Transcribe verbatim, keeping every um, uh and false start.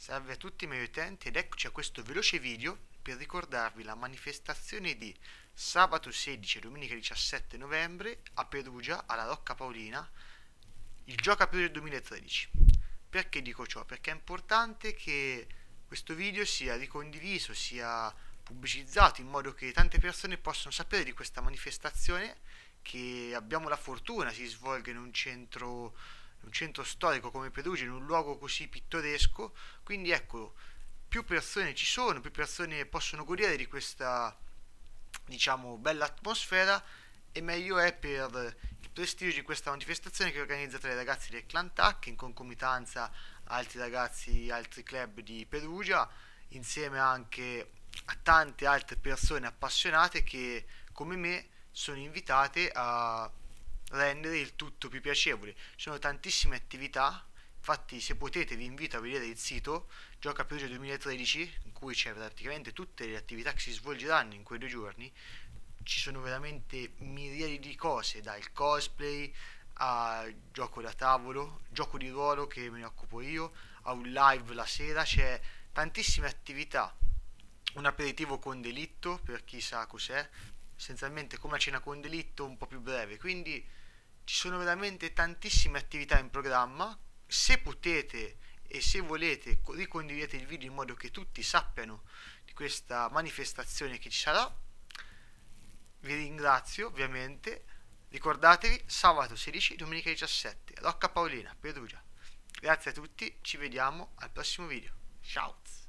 Salve a tutti i miei utenti ed eccoci a questo veloce video per ricordarvi la manifestazione di sabato sedici e domenica diciassette novembre a Perugia, alla Rocca Paolina, il Gioca Perugia duemilatredici. Perché dico ciò? Perché è importante che questo video sia ricondiviso, sia pubblicizzato in modo che tante persone possano sapere di questa manifestazione che abbiamo la fortuna si svolga in un centro un centro storico come Perugia, in un luogo così pittoresco. Quindi ecco, più persone ci sono, più persone possono godere di questa, diciamo, bella atmosfera, e meglio è per il prestigio di questa manifestazione che è organizzata dai ragazzi del Clan Tac in concomitanza a altri ragazzi, altri club di Perugia, insieme anche a tante altre persone appassionate che, come me, sono invitate a rendere il tutto più piacevole. Ci sono tantissime attività, infatti se potete vi invito a vedere il sito Gioca Perugia duemilatredici, in cui c'è praticamente tutte le attività che si svolgeranno in quei due giorni. Ci sono veramente miriadi di cose, dal cosplay a gioco da tavolo, gioco di ruolo che me ne occupo io, a un live la sera, c'è tantissime attività. Un aperitivo con delitto, per chi sa cos'è, essenzialmente come una cena con delitto un po' più breve. Quindi ci sono veramente tantissime attività in programma. Se potete e se volete ricondividete il video in modo che tutti sappiano di questa manifestazione che ci sarà. Vi ringrazio ovviamente. Ricordatevi, sabato sedici, domenica diciassette, Rocca Paolina, Perugia. Grazie a tutti, ci vediamo al prossimo video. Ciao!